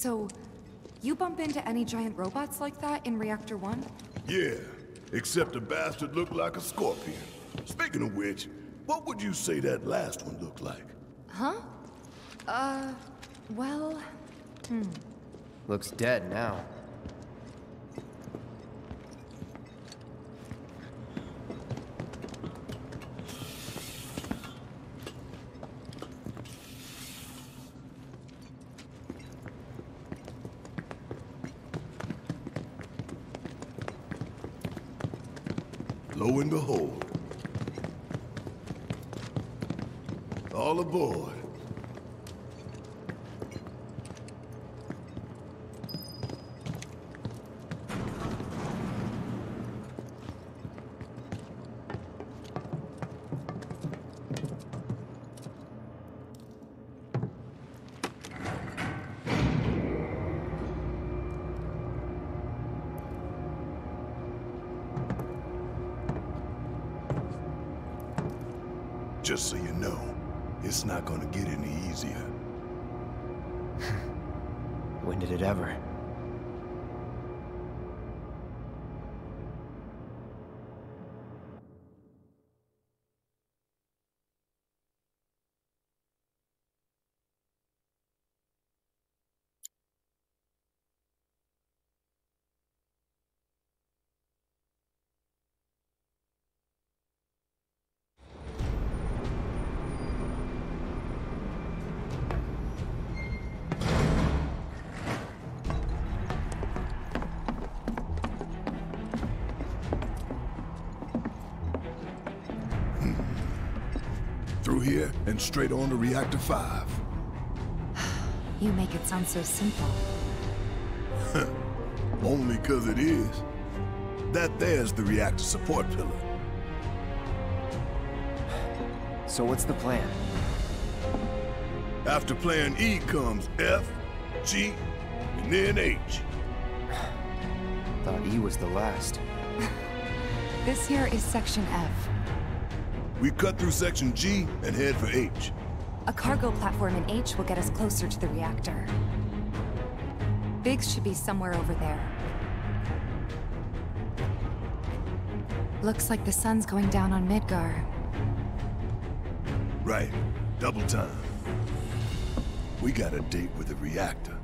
So, you bump into any giant robots like that in Reactor 1? Yeah, except the bastard looked like a scorpion. Speaking of which, what would you say that last one looked like? Huh? Well... Looks dead now. Lo and behold. All aboard. Just so you know, it's not gonna get any easier. When did it ever? Through here and straight on to Reactor 5. You make it sound so simple. Only 'cause it is. That there's the reactor support pillar. So what's the plan? After plan E comes F, G, and then H. Thought E was the last. This here is Section F. We cut through Section G and head for H. A cargo platform in H will get us closer to the reactor. Biggs should be somewhere over there. Looks like the sun's going down on Midgar. Right. Double time. We got a date with the reactor.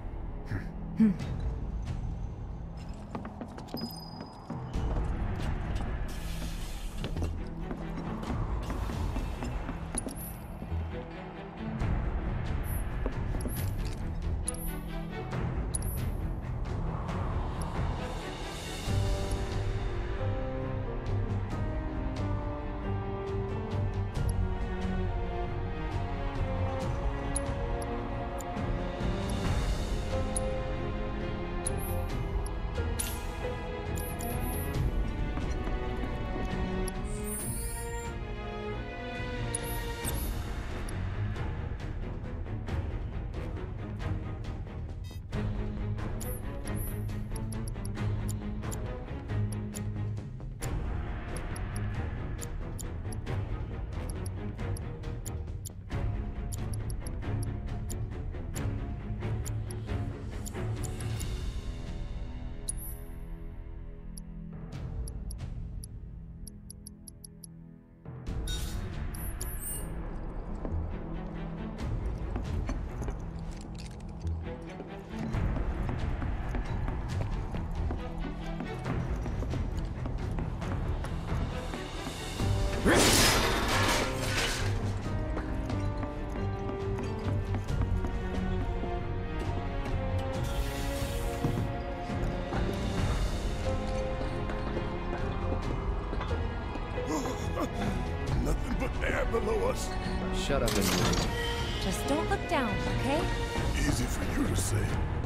Nothing but air below us. Shut up and move. Just don't look down, okay? Easy for you to say.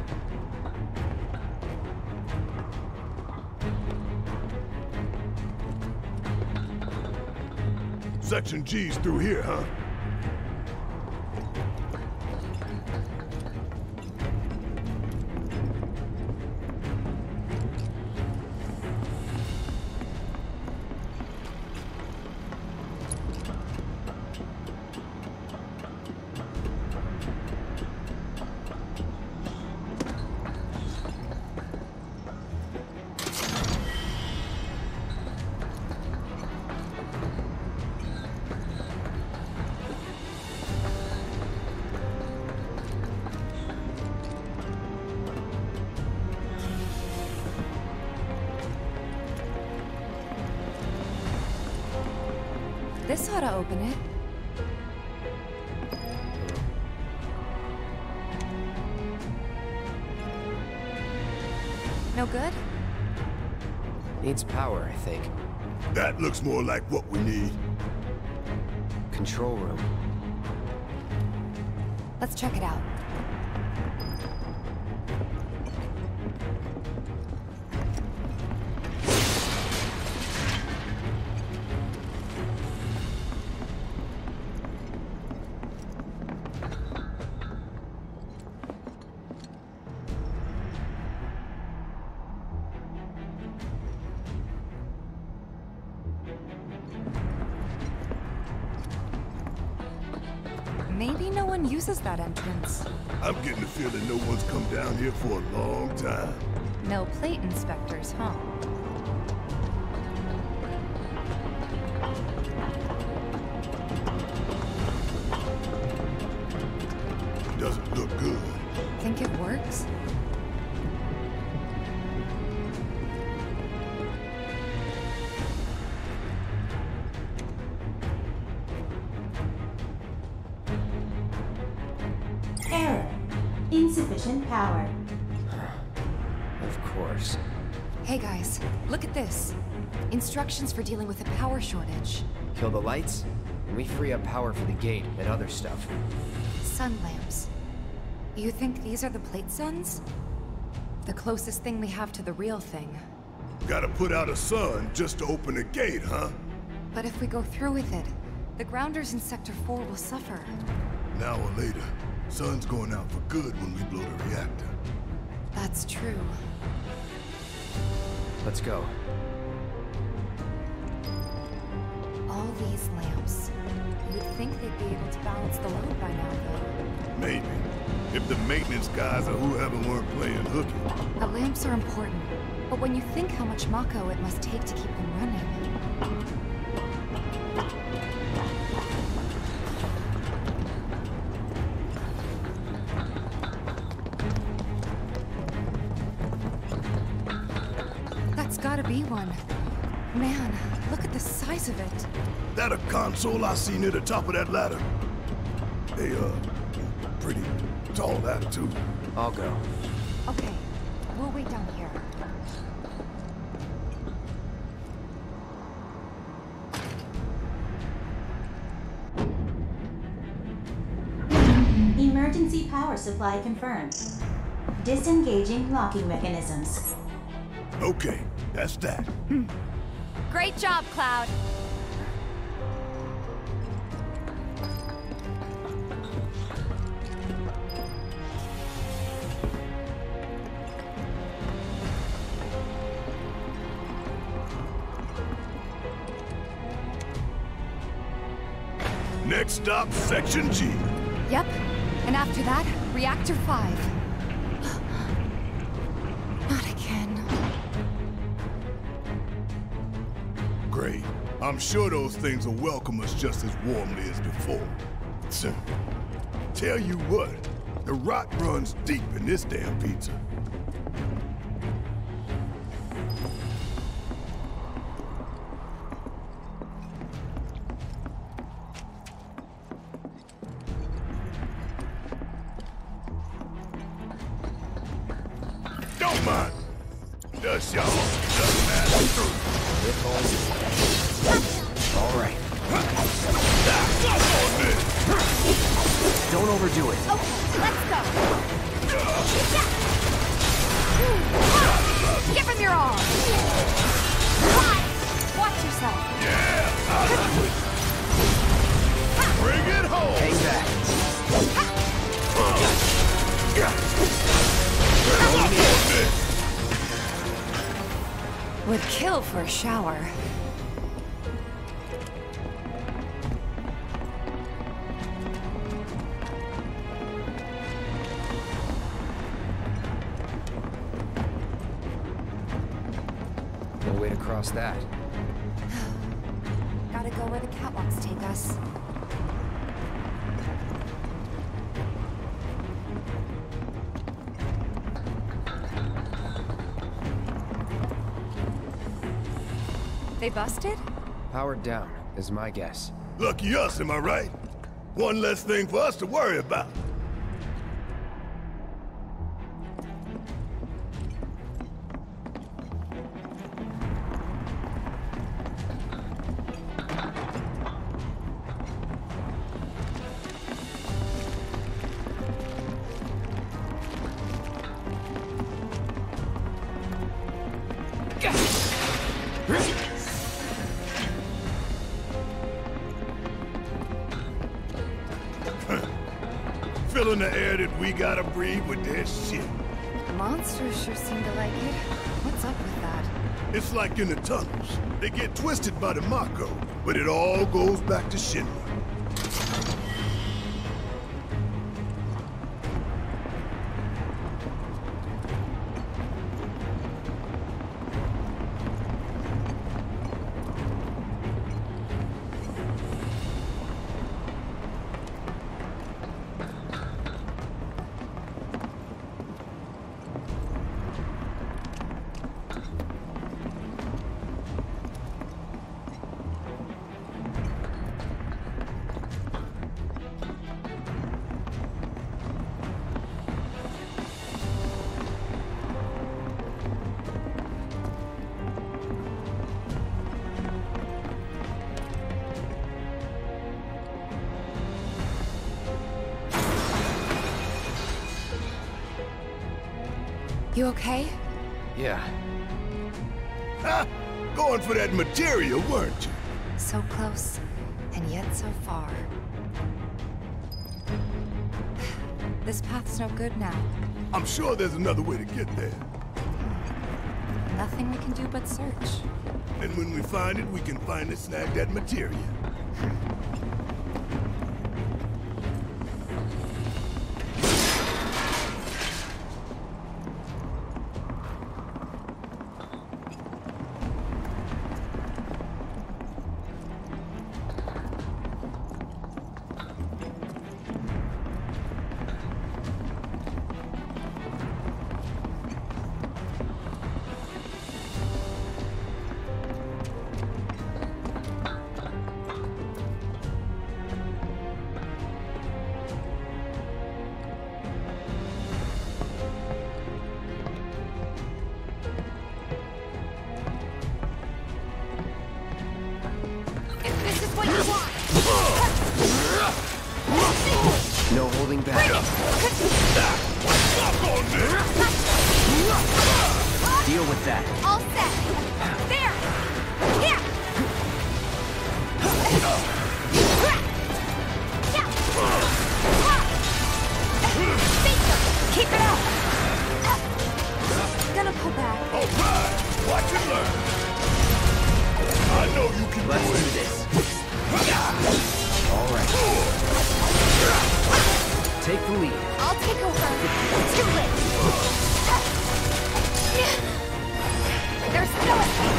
Section G's through here, huh? This ought to open it. No good? Needs power, I think. That looks more like what we need. Control room. Let's check it out. Maybe no one uses that entrance. I'm getting the feeling no one's come down here for a long time. No plate inspectors, huh? Doesn't look good. Think it works? Error. Insufficient power. Of course. Hey guys, look at this. Instructions for dealing with a power shortage. Kill the lights, and we free up power for the gate and other stuff. Sun lamps. You think these are the plate suns? The closest thing we have to the real thing. Gotta put out a sun just to open the gate, huh? But if we go through with it, the grounders in Sector 4 will suffer. An hour later, sun's going out for good when we blow the reactor. That's true. Let's go. All these lamps. You'd think they'd be able to balance the load by now, though. Maybe. If the maintenance guys or whoever weren't playing hooky. The lamps are important, but when you think how much Mako it must take to keep them running... That's gotta be one. Man, look at the size of it. That a console I see near the top of that ladder? They, pretty tall ladder, too. I'll go. Okay, we'll wait down here. Emergency power supply confirmed. Disengaging locking mechanisms. Okay, that's that. Great job, Cloud. Next stop, Section G. Yep, and after that, Reactor 5. Not again. Great. I'm sure those things will welcome us just as warmly as before. So, tell you what, the rot runs deep in this damn pizza. Don't mind. Just y'all. Just pass through. All right. Stop on this. Don't overdo it. Okay, let's go. Give him your all. Watch yourself. Yeah, I'll do it. Bring it home. Hang back. Stop on this. Would kill for a shower. No way to cross that. Gotta go where the catwalks take us. They busted? Powered down, is my guess. Lucky us, am I right? One less thing for us to worry about. Filling the air that we gotta breathe with their shit. Monsters sure seem to like it. What's up with that? It's like in the tunnels. They get twisted by the Mako, but it all goes back to Shinra. You okay? Yeah. Ha! Going for that material, weren't you? So close, and yet so far. This path's no good now. I'm sure there's another way to get there. Nothing we can do but search. And when we find it, we can finally snag that material. No holding back. Deal with that. All set. There. Here. Keep it up. Gonna pull back. All right, watch and learn. I know you can Let's do do it. this. All right. Take the lead. I'll take over. Too late. There's no escape.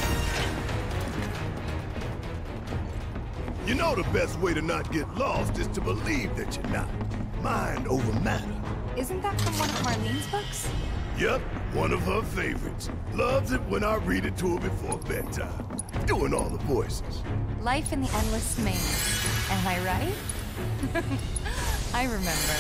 You know the best way to not get lost is to believe that you're not. Mind over matter. Isn't that from one of Marlene's books? Yep, one of her favorites. Loves it when I read it to her before bedtime. Doing all the voices. Life in the Endless Domain. Am I right? I remember.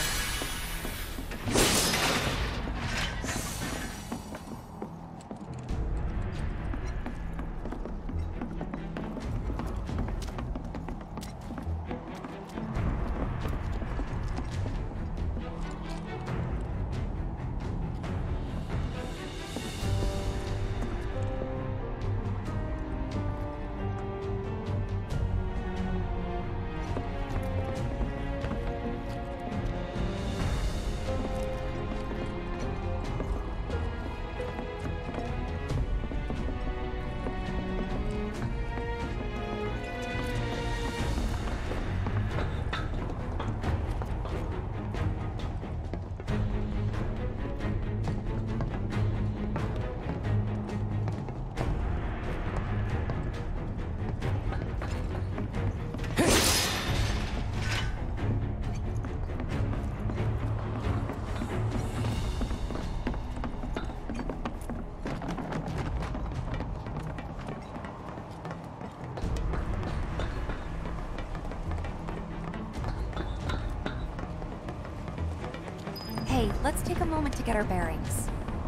Hey, let's take a moment to get our bearings.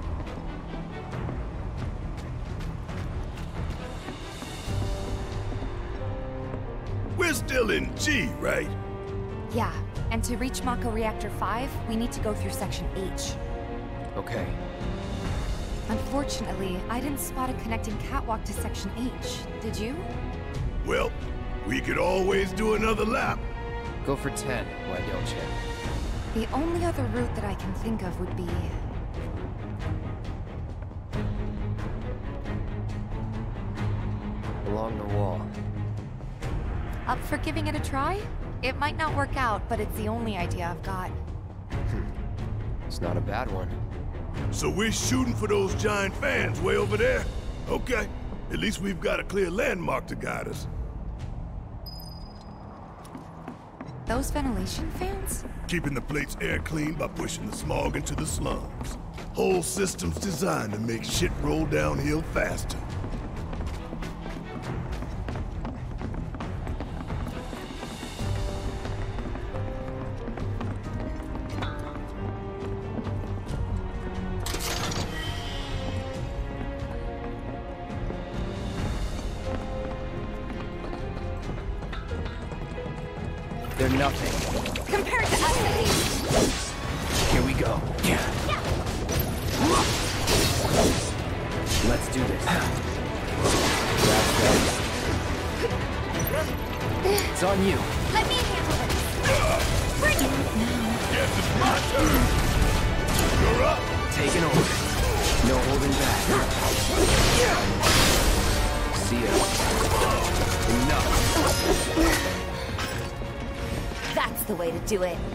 We're still in G, right? Yeah, and to reach Mako Reactor 5, we need to go through Section H. Okay. Unfortunately, I didn't spot a connecting catwalk to Section H. Did you? Well, we could always do another lap. Go for 10, why don't you? The only other route that I can think of would be... Along the wall. Up for giving it a try? It might not work out, but it's the only idea I've got. It's not a bad one. So we're shooting for those giant fans way over there? Okay. At least we've got a clear landmark to guide us. Those ventilation fans? Keeping the plate's air clean by pushing the smog into the slums. Whole system's designed to make shit roll downhill faster. They're nothing. Compared to us, at least. Here we go. Let's do this. That's right. It's on you. Let me handle this. Bring it now. Guess it's my turn. You're up. Taking over. No holding back. See ya. Enough. That's the way to do it.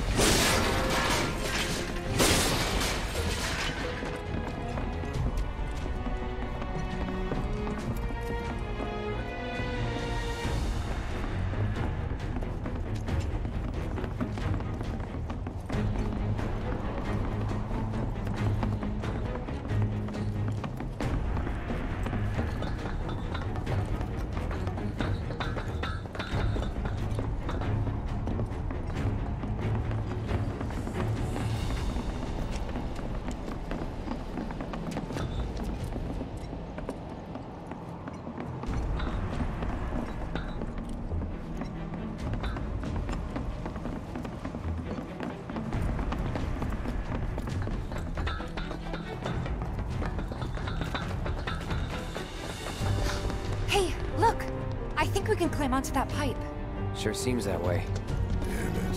Hey, look! I think we can climb onto that pipe. Sure seems that way. Damn it.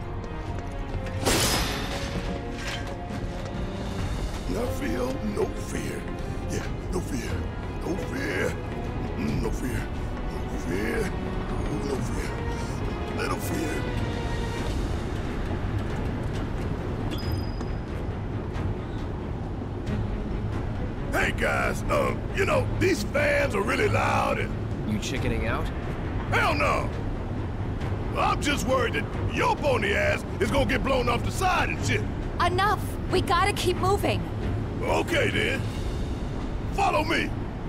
No fear, no fear. Yeah, no fear. No fear. No fear. No fear. No fear. Little fear. Hey guys, you know, these fans are really loud and... You chickening out? Hell no! I'm just worried that your pony ass is gonna get blown off the side and shit. Enough! We gotta keep moving. Okay then. Follow me.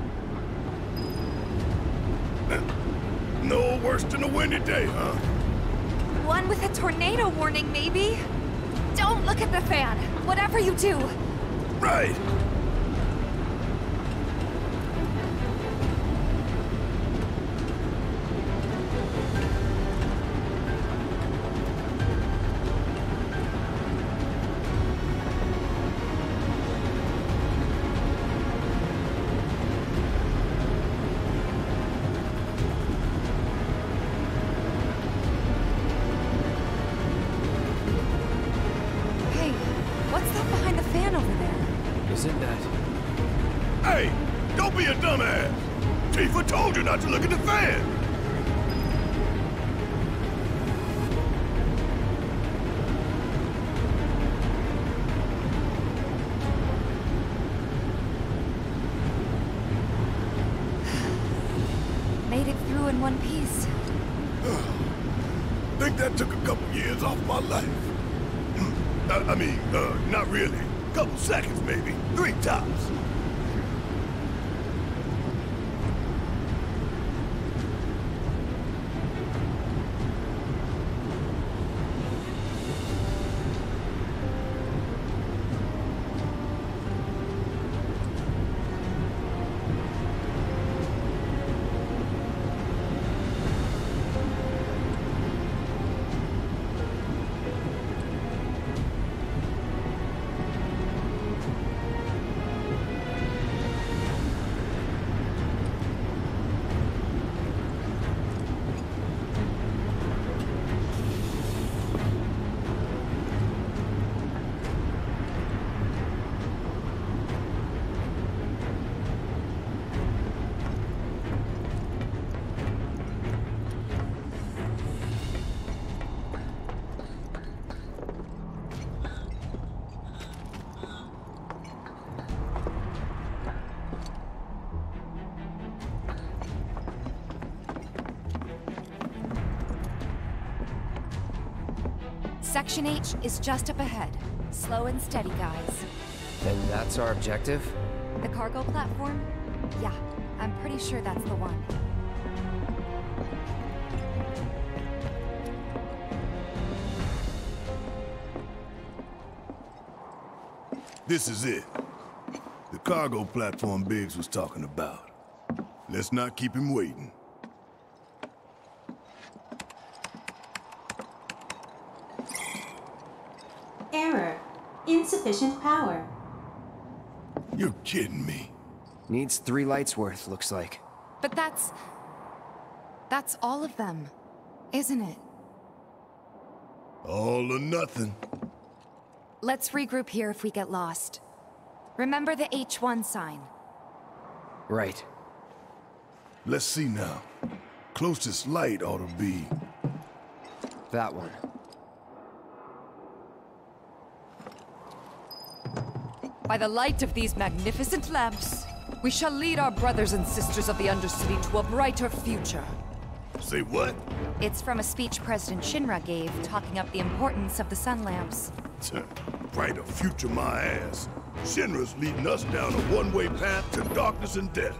No worse than a windy day, huh? One with a tornado warning, maybe? Don't look at the fan, whatever you do. Right. Hey, what's that behind the fan over there? Isn't that... Hey, don't be a dumbass. Tifa told you not to look at the fan. Made it through in one piece. Think that took a couple years off my life. I mean, not really. Couple seconds, maybe. 3 tops. Section H is just up ahead. Slow and steady, guys. Then that's our objective? The cargo platform? Yeah, I'm pretty sure that's the one. This is it. The cargo platform Biggs was talking about. Let's not keep him waiting. Error. Insufficient power. You're kidding me. Needs 3 lights worth, looks like. But that's all of them, isn't it? All or nothing. Let's regroup here if we get lost. Remember the H1 sign. Right. Let's see now. Closest light ought to be... That one. By the light of these magnificent lamps, we shall lead our brothers and sisters of the Undercity to a brighter future. Say what? It's from a speech President Shinra gave, talking up the importance of the sun lamps. Brighter future my ass. Shinra's leading us down a one-way path to darkness and death.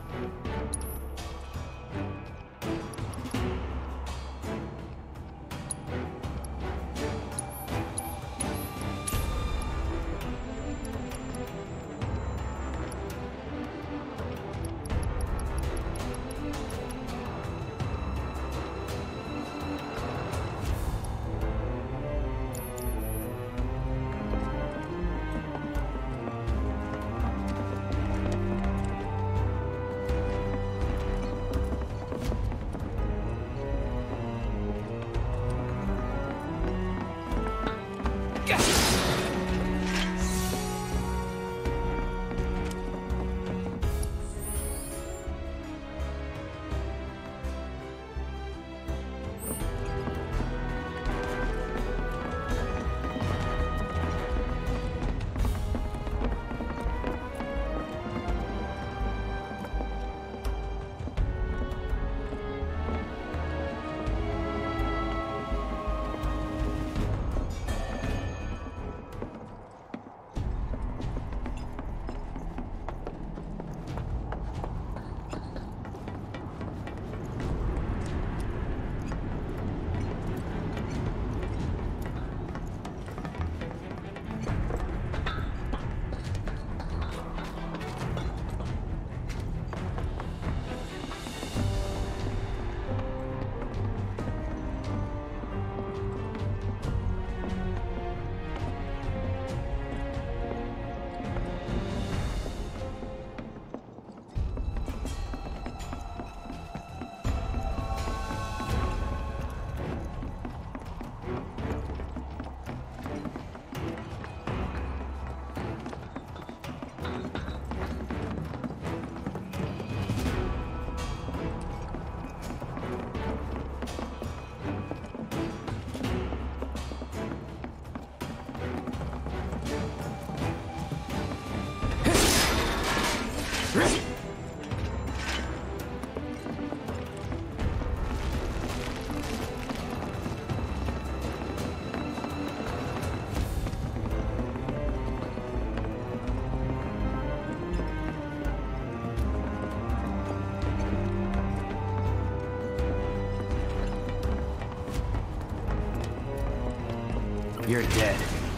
You're dead.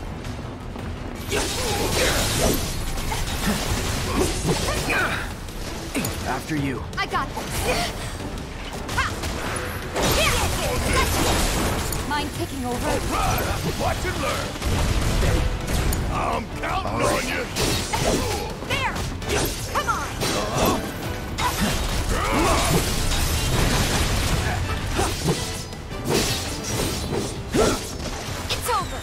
After you. I got this. Mind taking over? Right. Watch and learn. I'm counting on you. There! Come on! It's over!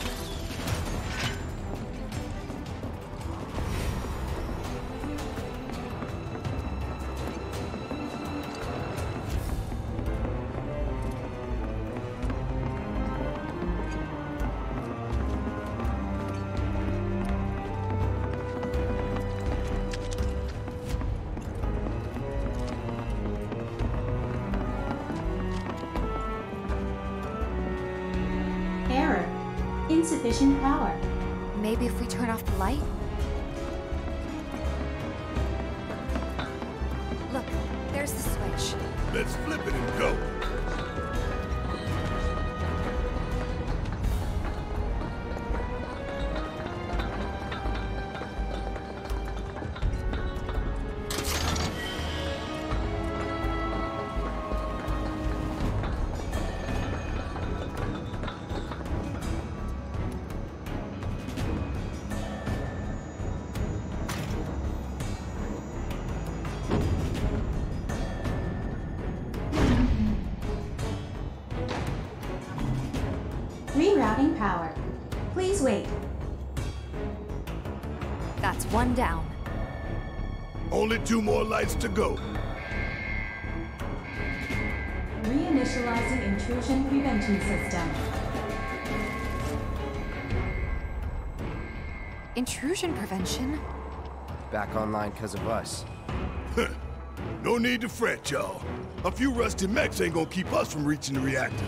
insufficient power. Maybe if we turn off the light? Look, there's the switch. Let's flip it and go. Rerouting power. Please wait. That's one down. Only 2 more lights to go. Reinitializing intrusion prevention system. Intrusion prevention? Back online because of us. No need to fret, y'all. A few rusty mechs ain't gonna keep us from reaching the reactor.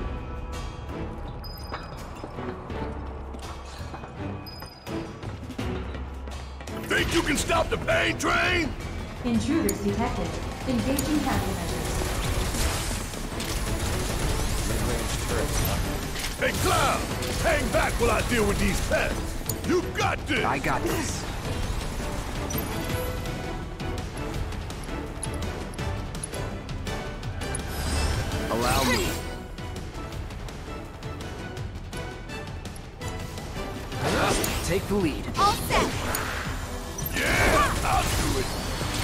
Think you can stop the pain train? Intruders detected. Engaging countermeasures. Mid-range turrets, huh? Hey, Cloud! Hang back while I deal with these pests. You got this! I got this. Allow me. Take the lead. All set! Yeah! I'll do it!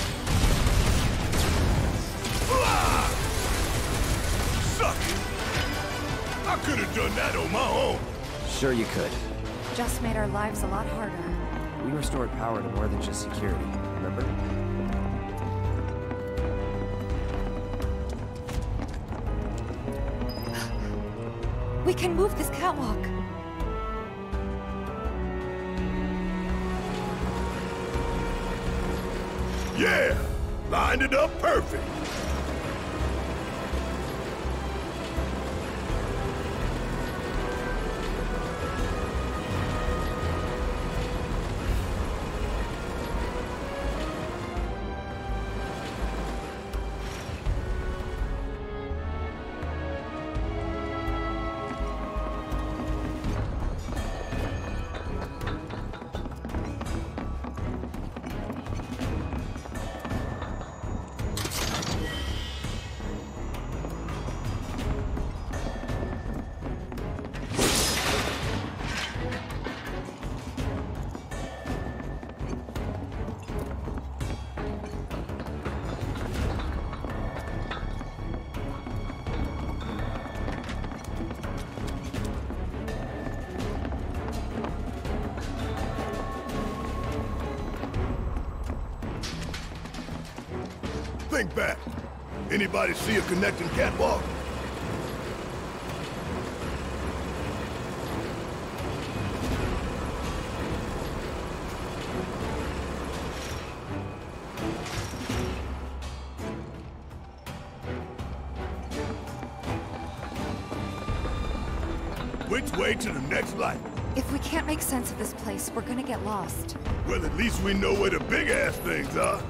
Ah! Suck it! I could have done that on my own. Sure you could. Just made our lives a lot harder. We restored power to more than just security, remember? We can move this catwalk. Yeah! Lined it up perfect! Think back. Anybody see a connecting catwalk? Which way to the next light? If we can't make sense of this place, we're gonna get lost. Well, at least we know where the big-ass things are.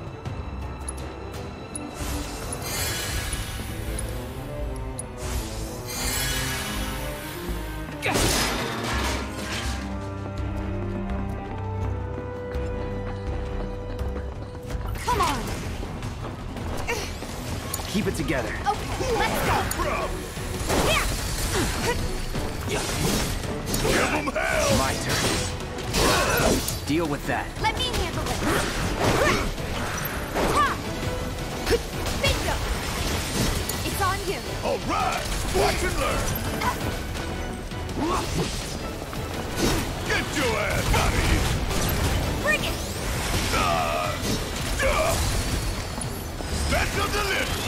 Come on! Keep it together. Okay, let's go! Bro, Yeah! give them hell! My turn. Deal with that. Let me handle it! Ha! Bingo! It's on you! All right, watch and learn. Get your ass out of here! Bring it! Special delivery!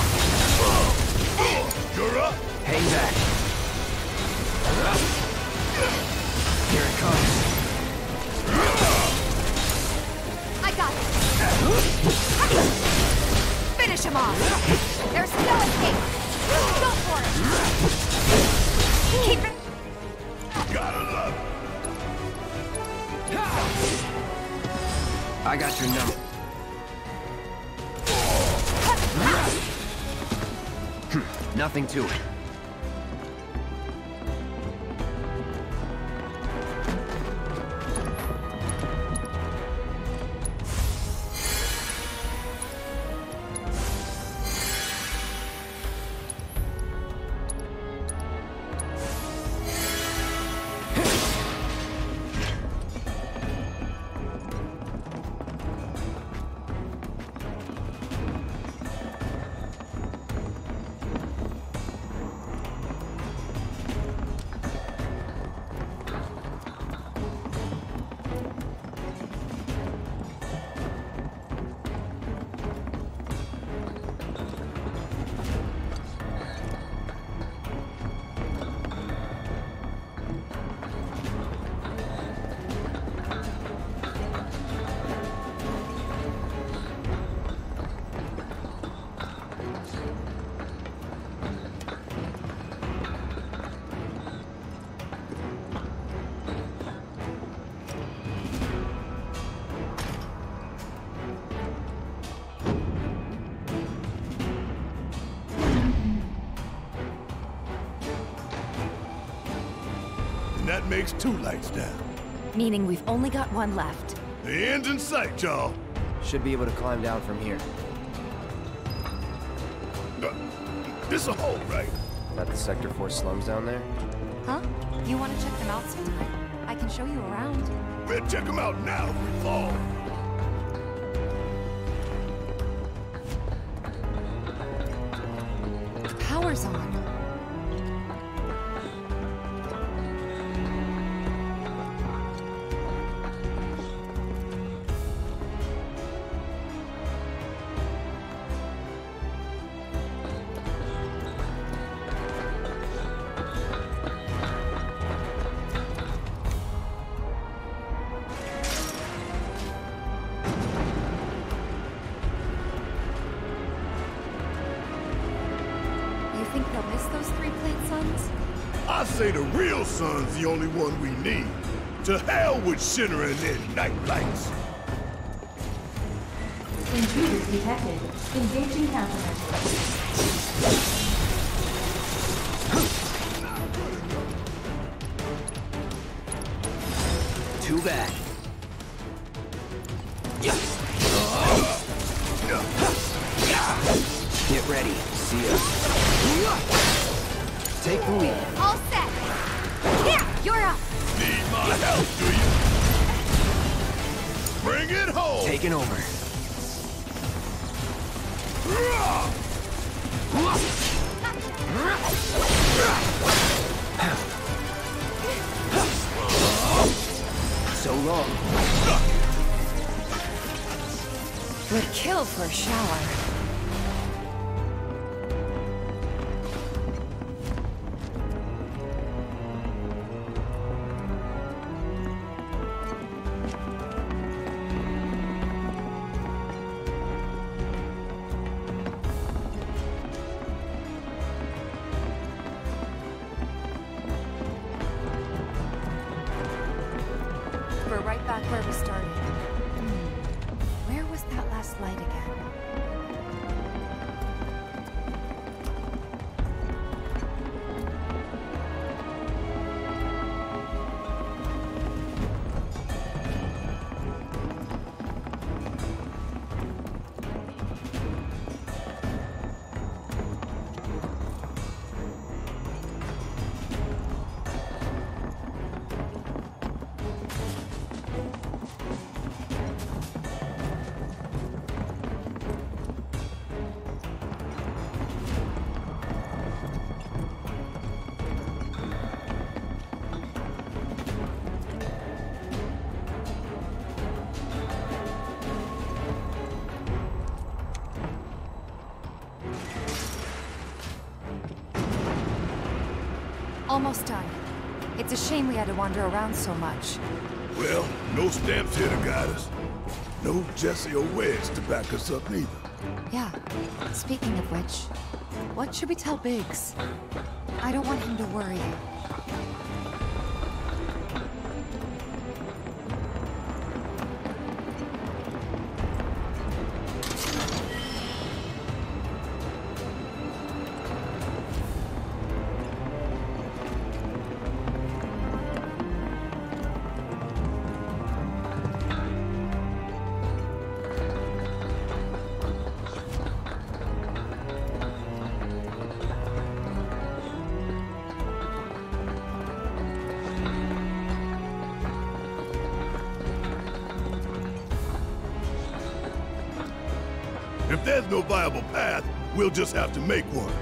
You're up! Hang back. Here it comes. I got it! Finish him off! There's no escape! Go for it! Keep it! Gotta love it! I got your number. Nothing to it. That makes 2 lights down. Meaning we've only got one left. The end's in sight, y'all. Should be able to climb down from here. This a hole, right? That the Sector 4 slums down there? Huh? You want to check them out sometime? I can show you around. Better check them out now if we fall. The power's on. Think they'll miss those 3 plate suns? I say the real sun's the only one we need. To hell with Shinra and their night lights. Intruders detected. Engaging countermeasures. Too bad. Get ready. See ya. Take the lead. All set! Here, you're up! Need my help, do you? Bring it home! Taking over. So long. Would kill for a shower. We're right back where we started. Where was that last light again? Almost done. It's a shame we had to wander around so much. Well, no stamps here to guide us. No Jesse or Wedge to back us up neither. Yeah. Speaking of which, what should we tell Biggs? I don't want him to worry. If there's no viable path, we'll just have to make one.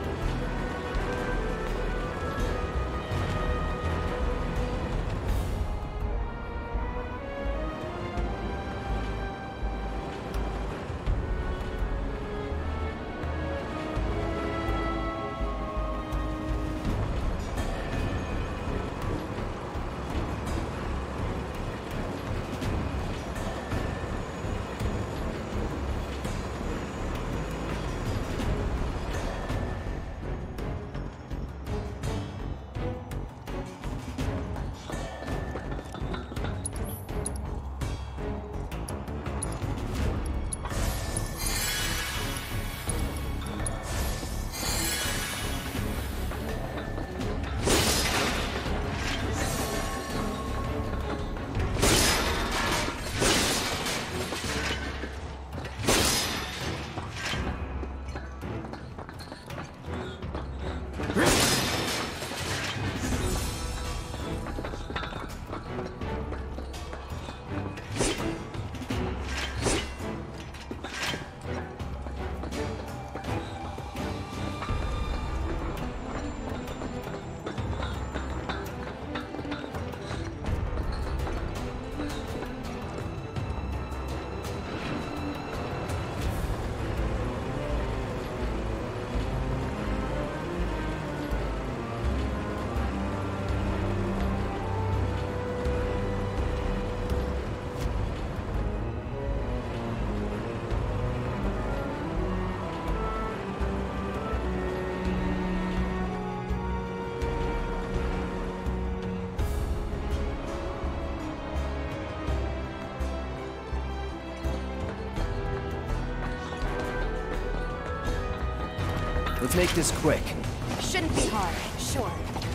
Let's make this quick. Shouldn't be hard, sure.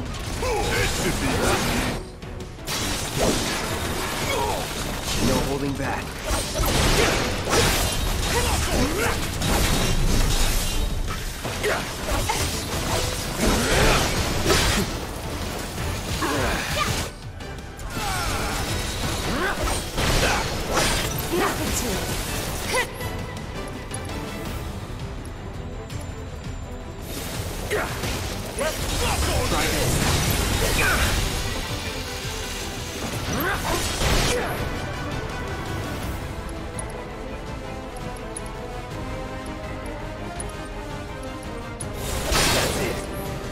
It should be. No holding back. Nothing to it. Try this. That's it.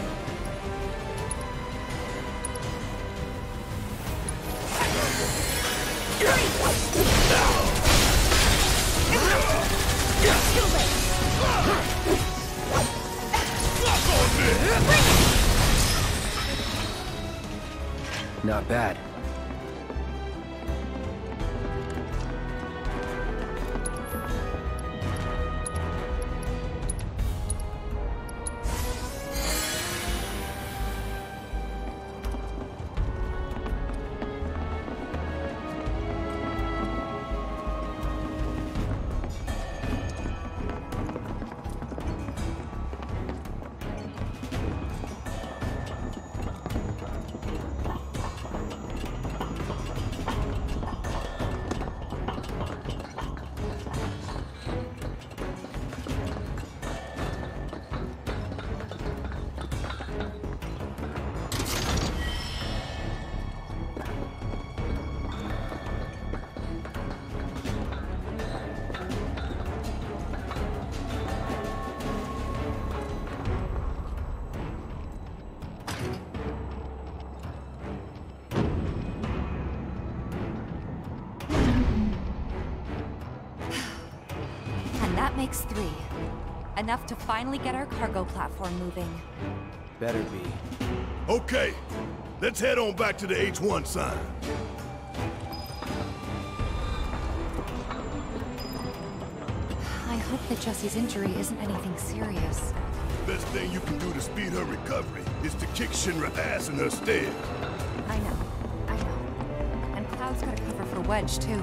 Not bad. Makes 3. Enough to finally get our cargo platform moving. Better be. Okay, let's head on back to the H1 sign. I hope that Jessie's injury isn't anything serious. Best thing you can do to speed her recovery is to kick Shinra ass in her stead. I know. And Cloud's got a cover for Wedge, too.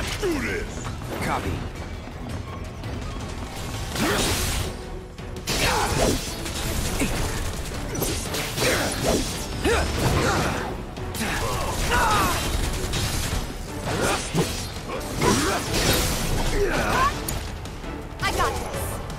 Let's do this! Copy. I got this.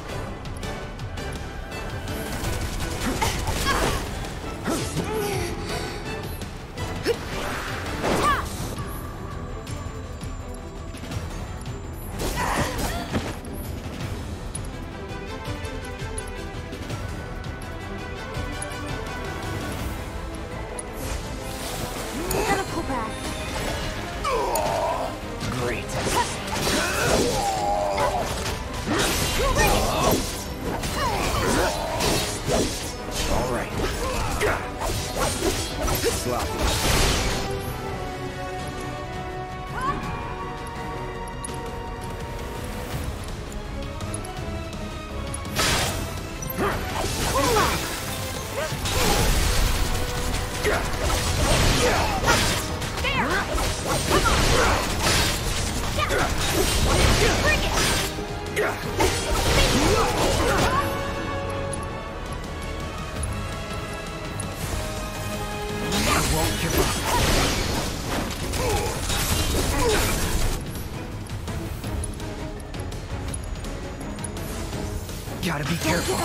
Gotta pull back. Great. All right. Sloppy. Won't give up. Gotta be careful.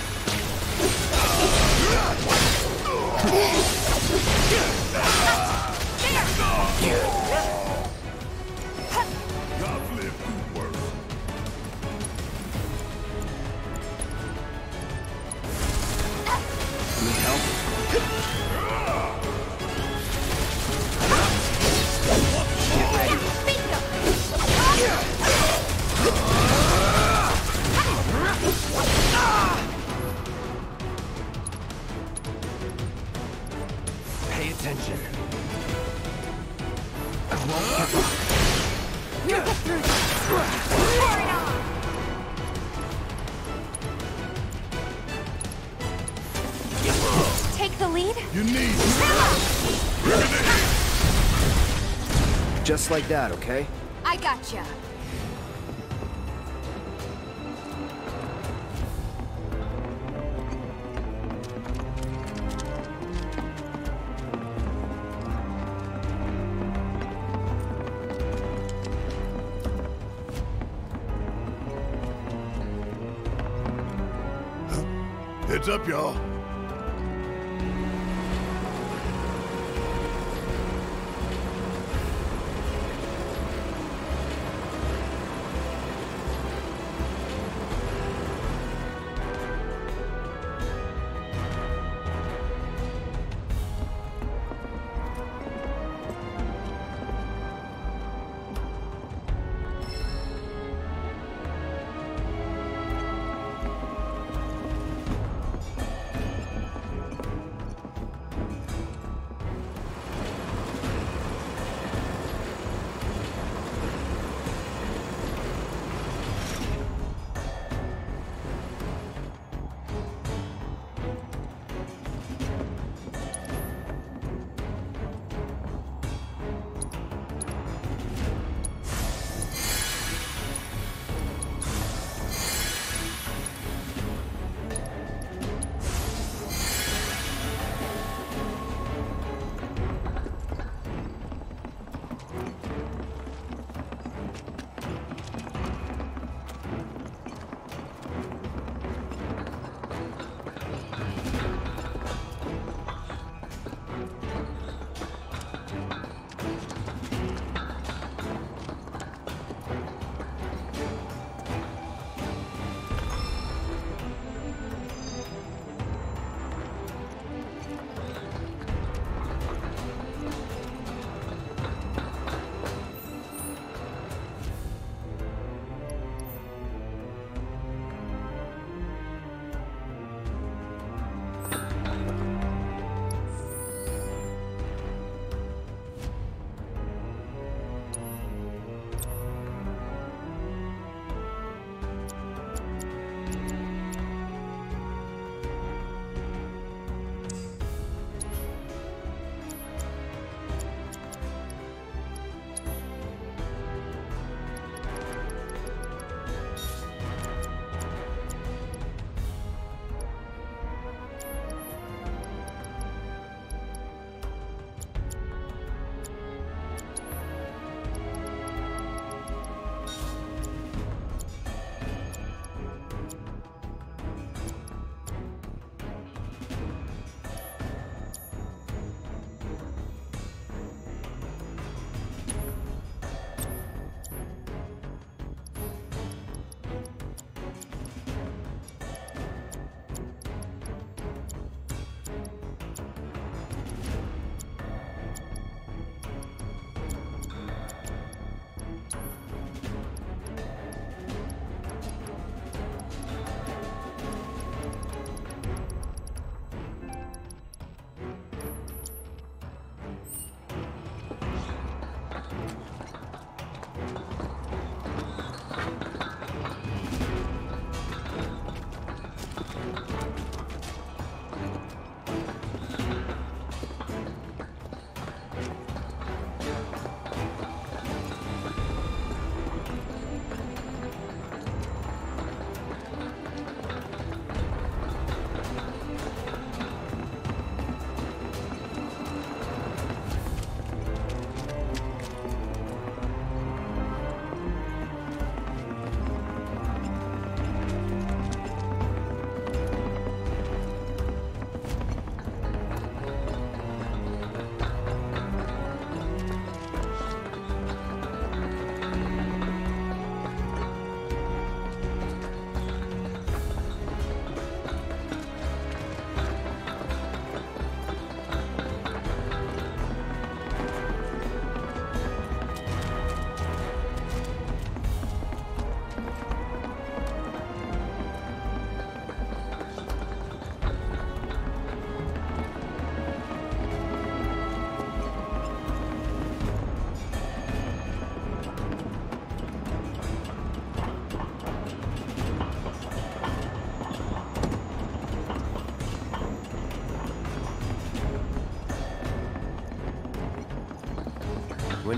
I've lived through worse. Need help? Get ready. Pay attention. I won't give up. We'll get through this. Pour it on. Take the lead? You need Just like that, okay? I gotcha. Heads up, y'all.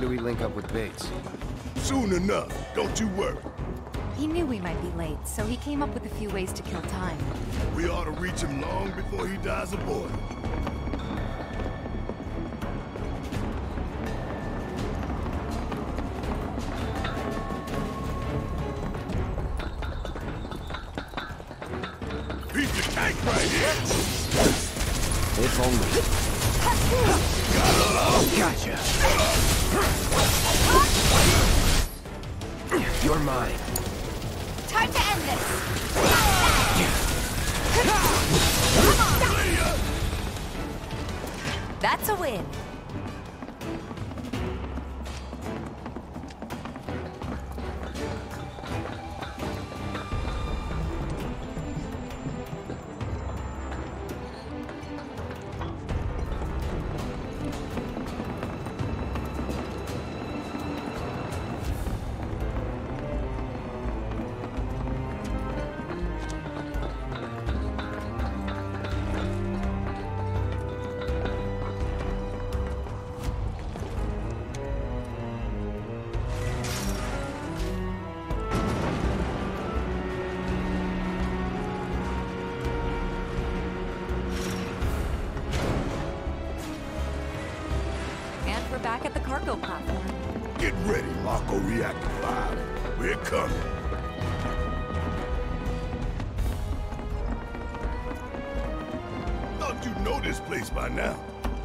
do we link up with Bates? Soon enough, don't you worry. He knew we might be late, so he came up with a few ways to kill time. We ought to reach him long before he dies of boredom. Piece of cake right here! If only. Gotcha. You're mine. Time to end this! That's a win. We're back at the cargo platform. Get ready, Mako Reactor 5. We're coming. Thought you'd know this place by now.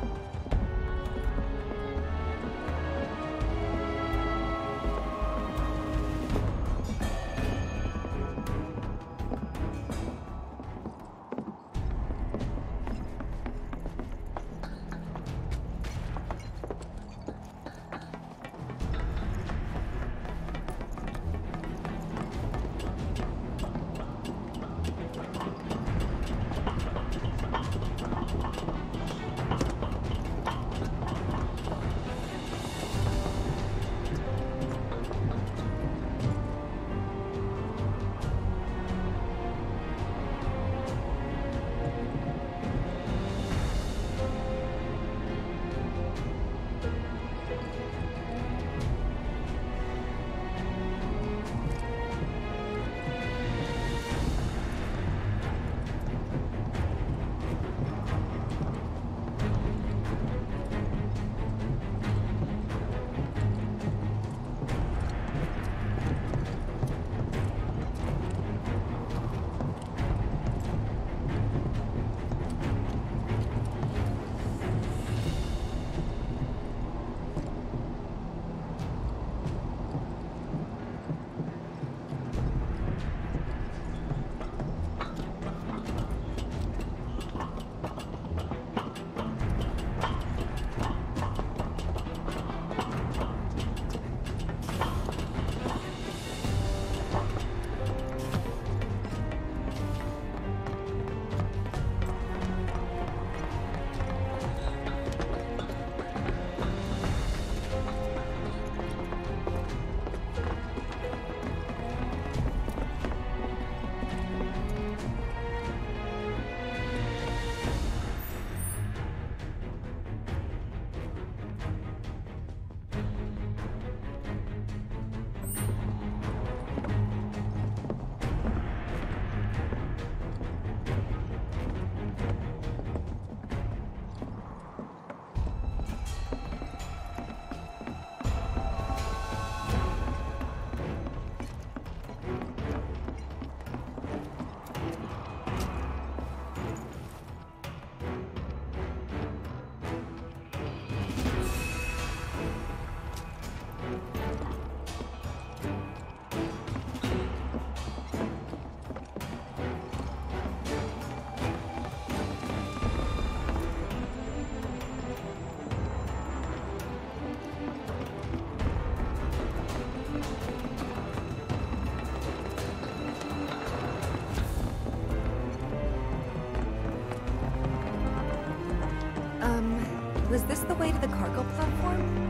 Was this the way to the cargo platform?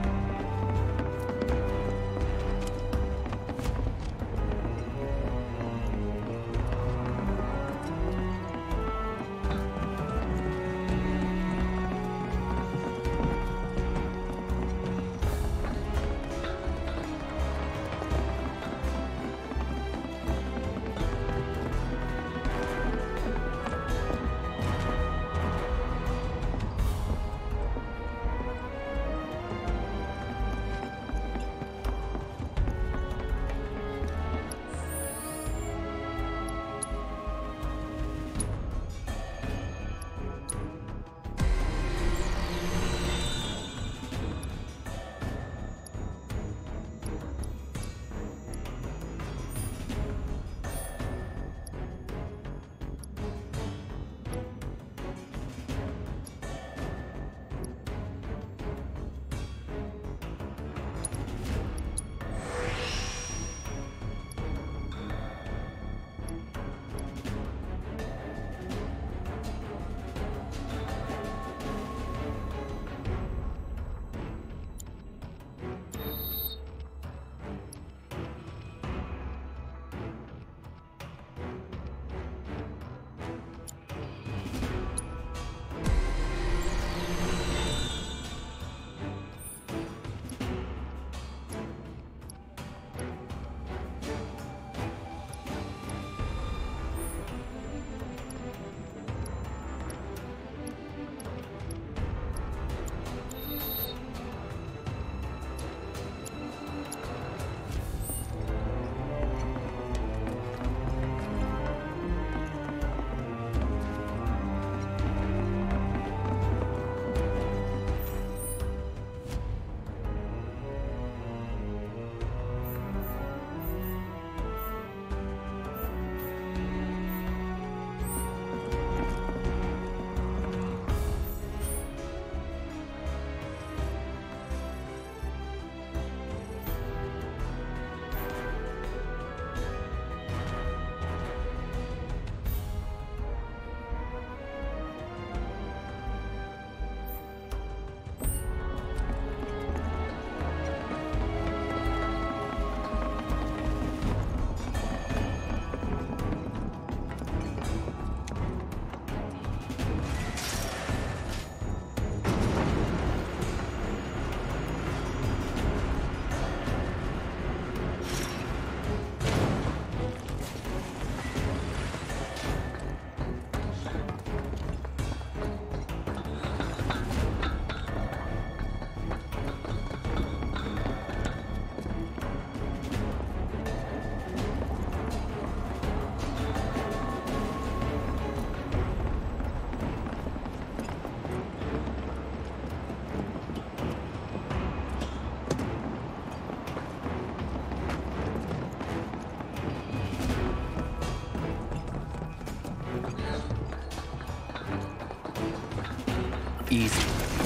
Easy.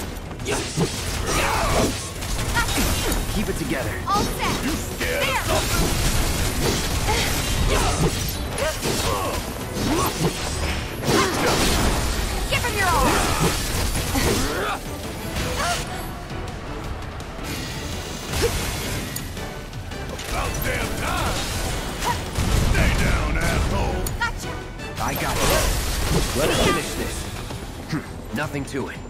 Keep it together. All set. You scared There. of something? Give him your all. About damn time! Stay down, asshole! Gotcha. I got it. Let us finish this. Nothing to it.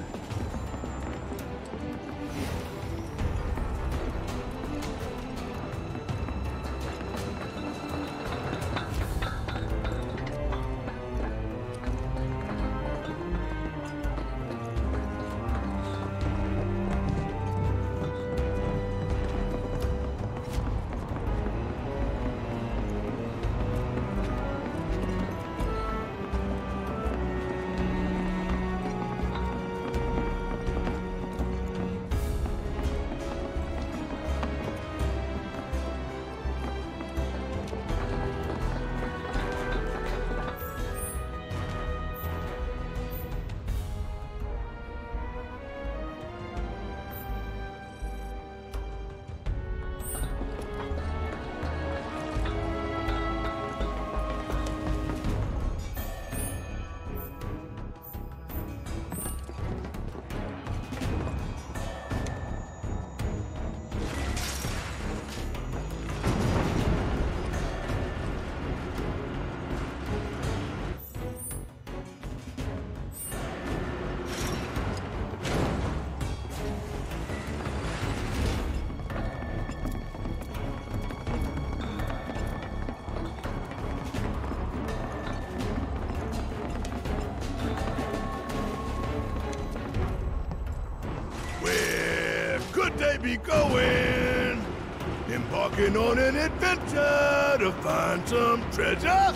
They be going, embarking on an adventure to find some treasure.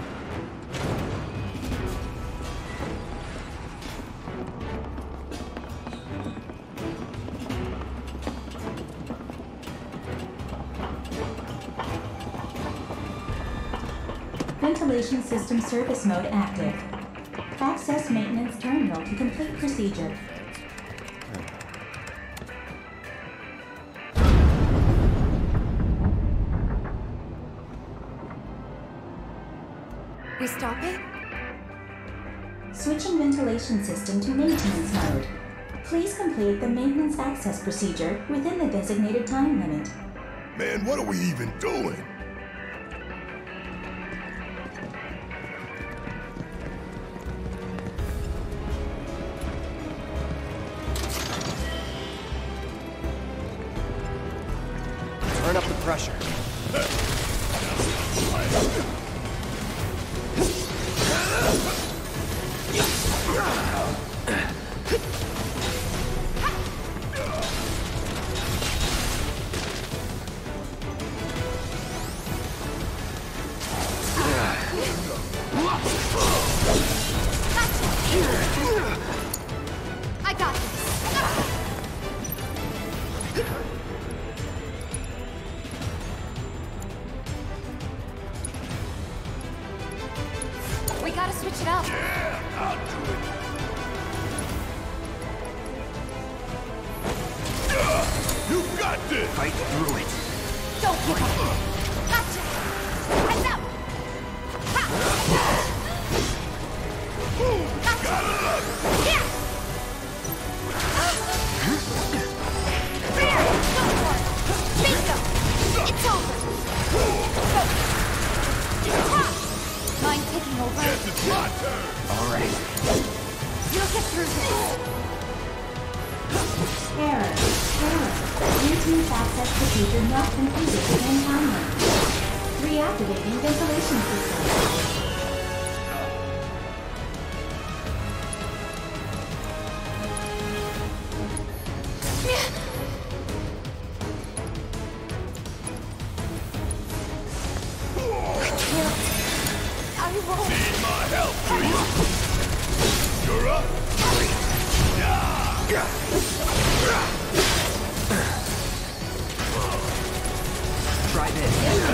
Ventilation system service mode active. Access maintenance terminal to complete procedure. We stop it? Switching ventilation system to maintenance mode. Please complete the maintenance access procedure within the designated time limit. Man, what are we even doing? Turn up the pressure. I got this. We gotta switch it up. Yeah, I'll do it. You got this! Fight through it. Don't give up. Gotcha. Heads up. Ha. Boom! Gotcha. Got it up! Here. There. Go for it. Bingo. It's over. Ha. Mind taking over? Yes, it's my turn! All right. You'll get through this. Error. Maintenance access procedure not completed within time limit. Reactivating ventilation system. I won't. Need my help, do you? You're up! Try this.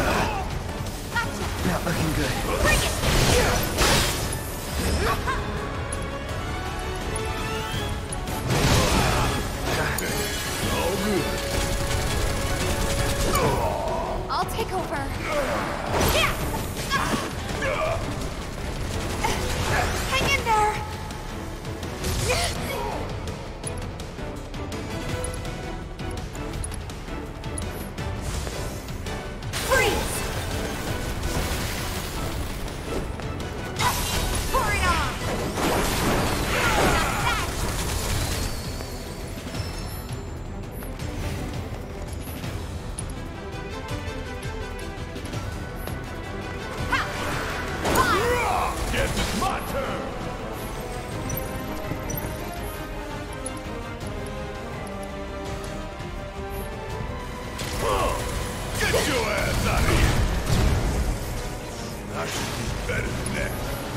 Not looking good. Bring it. there. Hang in there! Freeze! Pour it on! Guess it's my turn! Get your ass out of here! I should do better than that.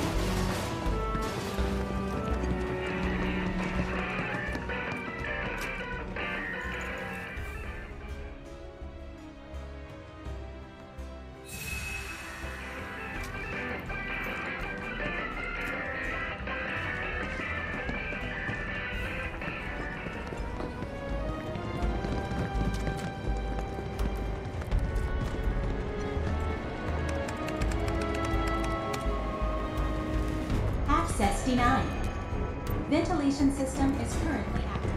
Access denied. Ventilation system is currently active.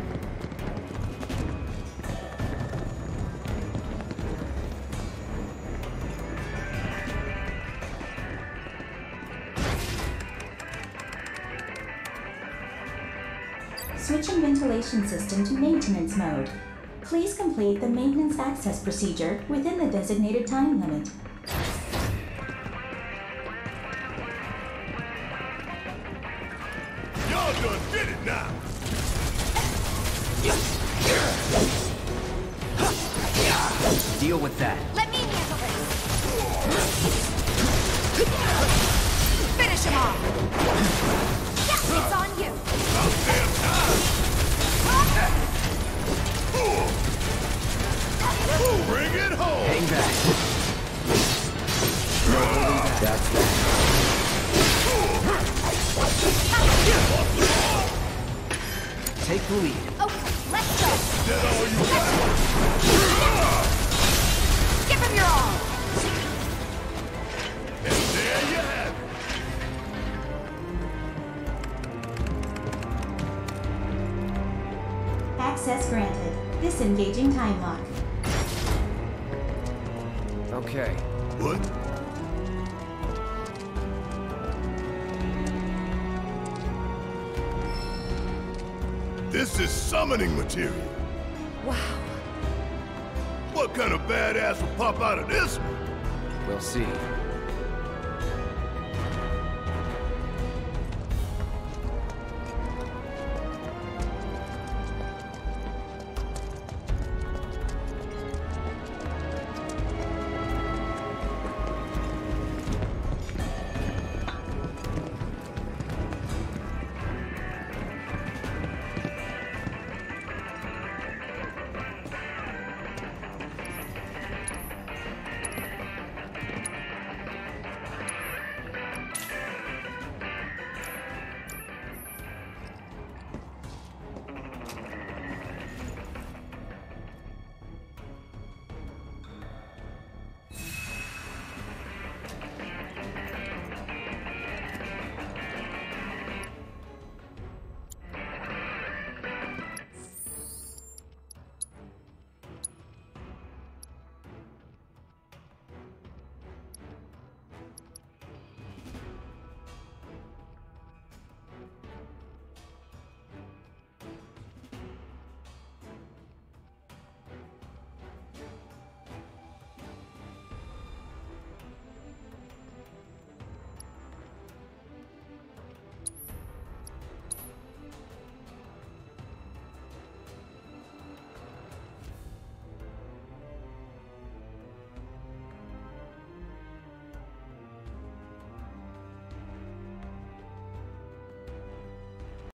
Switching ventilation system to maintenance mode. Please complete the maintenance access procedure within the designated time limit. Y'all done did it now! Deal with that. Let me handle this! Finish him off! Yeah, it's on you! About damn time! Bring it home! Hang back. That's that. Take the lead. Okay, let's go! That all you got? Give him your all! And there you have it! Access granted. Disengaging time lock. Okay. What? This is summoning material. Wow. What kind of badass will pop out of this one? We'll see.